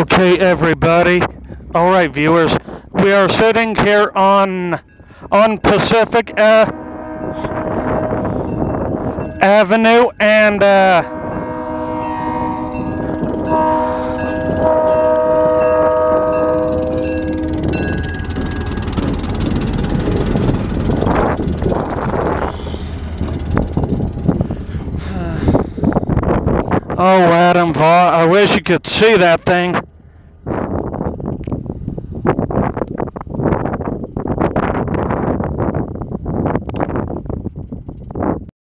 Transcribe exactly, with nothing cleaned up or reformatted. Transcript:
Okay, everybody. All right, viewers. We are sitting here on on Pacific uh, Avenue, and uh, oh, Adam Vaugh, I wish you could see that thing.